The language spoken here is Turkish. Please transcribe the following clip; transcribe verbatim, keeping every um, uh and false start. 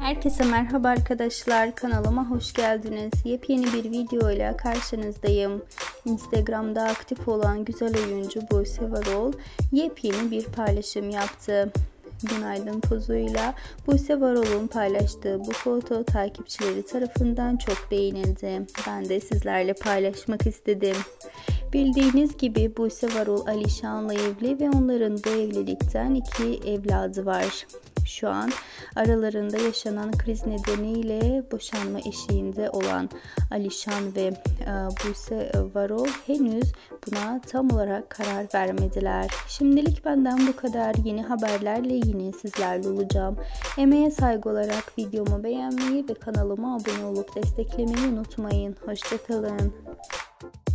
Herkese merhaba arkadaşlar, kanalıma hoş geldiniz. Yepyeni bir video ile karşınızdayım. Instagram'da aktif olan güzel oyuncu Buse Varol yepyeni bir paylaşım yaptı. Günaydın pozuyla Buse Varol'un paylaştığı bu foto takipçileri tarafından çok beğenildi. Ben de sizlerle paylaşmak istedim. Bildiğiniz gibi Buse Varol Alişan'la evli ve onların bu evlilikten iki evladı var. Şu an aralarında yaşanan kriz nedeniyle boşanma eşiğinde olan Alişan ve e, Buse Varol henüz buna tam olarak karar vermediler. Şimdilik benden bu kadar. Yeni haberlerle yine sizlerle olacağım. Emeğe saygı olarak videomu beğenmeyi ve kanalıma abone olup desteklemeyi unutmayın. Hoşça kalın.